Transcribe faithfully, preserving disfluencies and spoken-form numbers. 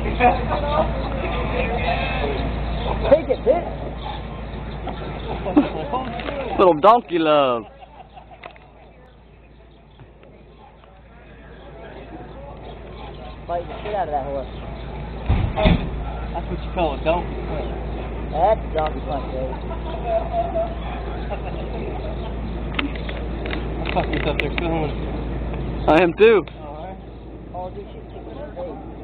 Take it, bitch. Little donkey love. Fight the shit out of that horse. That's what you call a donkey punch. That's a donkey punch, baby. I thought you was up there filming. I am too. Alright. Oh, dude, she's kicking her face.